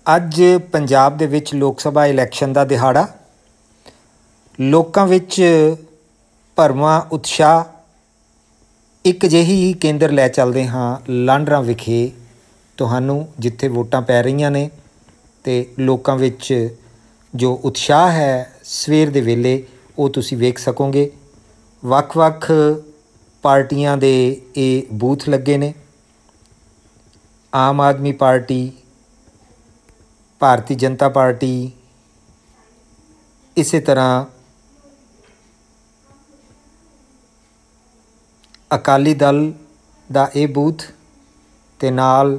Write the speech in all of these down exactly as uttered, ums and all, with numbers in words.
ਅੱਜ ਪੰਜਾਬ ਦੇ ਵਿੱਚ ਲੋਕ ਸਭਾ ਇਲੈਕਸ਼ਨ ਦਾ ਦਿਹਾੜਾ। ਲੋਕਾਂ ਵਿੱਚ ਭਰਵਾਂ ਉਤਸ਼ਾਹ। ਇੱਕ ਜਿਹੀ ਹੀ ਕੇਂਦਰ ਲੈ ਚੱਲਦੇ ਹਾਂ ਲਾਂਡਰਾਂ ਵਿਖੇ ਤੁਹਾਨੂੰ, ਜਿੱਥੇ ਵੋਟਾਂ ਪੈ ਰਹੀਆਂ ਨੇ ਅਤੇ ਲੋਕਾਂ ਵਿੱਚ ਜੋ ਉਤਸ਼ਾਹ ਹੈ ਸਵੇਰ ਦੇ ਵੇਲੇ ਉਹ ਤੁਸੀਂ ਵੇਖ ਸਕੋਗੇ। ਵੱਖ ਵੱਖ ਪਾਰਟੀਆਂ ਦੇ ਇਹ ਬੂਥ ਲੱਗੇ ਨੇ। ਆਮ ਆਦਮੀ ਪਾਰਟੀ, ਭਾਰਤੀ ਜਨਤਾ ਪਾਰਟੀ, ਇਸੇ ਤਰ੍ਹਾਂ ਅਕਾਲੀ ਦਲ ਦਾ ਇਹ ਬੂਥ ਅਤੇ ਨਾਲ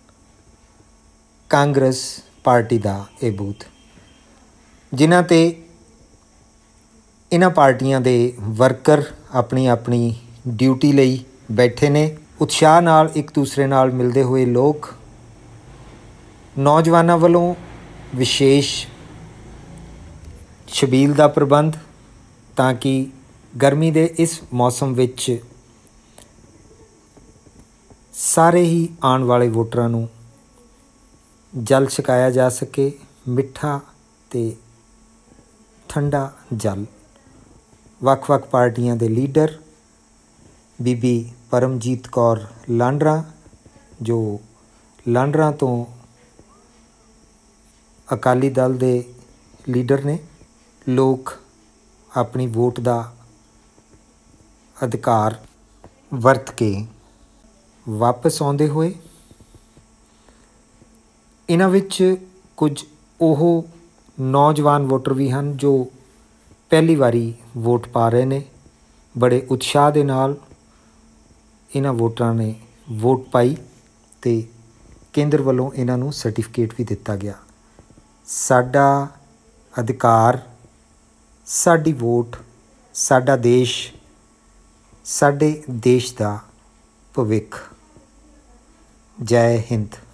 ਕਾਂਗਰਸ ਪਾਰਟੀ ਦਾ ਇਹ ਬੂਥ, ਜਿਨ੍ਹਾਂ 'ਤੇ ਇਹਨਾਂ ਪਾਰਟੀਆਂ ਦੇ ਵਰਕਰ ਆਪਣੀ ਆਪਣੀ ਡਿਊਟੀ ਲਈ ਬੈਠੇ ਨੇ। ਉਤਸ਼ਾਹ ਨਾਲ ਇੱਕ ਦੂਸਰੇ ਨਾਲ ਮਿਲਦੇ ਹੋਏ ਲੋਕ। ਨੌਜਵਾਨਾਂ ਵੱਲੋਂ ਵਿਸ਼ੇਸ਼ ਛਬੀਲ ਦਾ ਪ੍ਰਬੰਧ, ਤਾਂ ਕਿ ਗਰਮੀ ਦੇ ਇਸ ਮੌਸਮ ਵਿੱਚ ਸਾਰੇ ਹੀ ਆਉਣ ਵਾਲੇ ਵੋਟਰਾਂ ਨੂੰ ਜਲ ਛਕਾਇਆ ਜਾ ਸਕੇ, ਮਿੱਠਾ ਅਤੇ ਠੰਡਾ ਜਲ। ਵੱਖ ਵੱਖ ਪਾਰਟੀਆਂ ਦੇ ਲੀਡਰ, ਬੀਬੀ ਪਰਮਜੀਤ ਕੌਰ ਲਾਂਡਰਾਂ, ਜੋ ਲਾਂਡਰਾਂ ਤੋਂ ਅਕਾਲੀ ਦਲ ਦੇ ਲੀਡਰ ਨੇ, ਲੋਕ ਆਪਣੀ ਵੋਟ ਦਾ ਅਧਿਕਾਰ ਵਰਤ ਕੇ ਵਾਪਸ ਆਉਂਦੇ ਹੋਏ। ਇਹਨਾਂ ਵਿੱਚ ਕੁਝ ਉਹ ਨੌਜਵਾਨ ਵੋਟਰ ਵੀ ਹਨ ਜੋ ਪਹਿਲੀ ਵਾਰੀ ਵੋਟ ਪਾ ਰਹੇ ਨੇ। ਬੜੇ ਉਤਸ਼ਾਹ ਦੇ ਨਾਲ ਇਹਨਾਂ ਵੋਟਰਾਂ ਨੇ ਵੋਟ ਪਾਈ ਅਤੇ ਕੇਂਦਰ ਵੱਲੋਂ ਇਹਨਾਂ ਨੂੰ ਸਰਟੀਫਿਕੇਟ ਵੀ ਦਿੱਤਾ ਗਿਆ। ਸਾਡਾ ਅਧਿਕਾਰ, ਸਾਡੀ ਵੋਟ, ਸਾਡਾ ਦੇਸ਼, ਸਾਡੇ ਦੇਸ਼ ਦਾ ਭਵਿੱਖ। ਜੈ ਹਿੰਦ।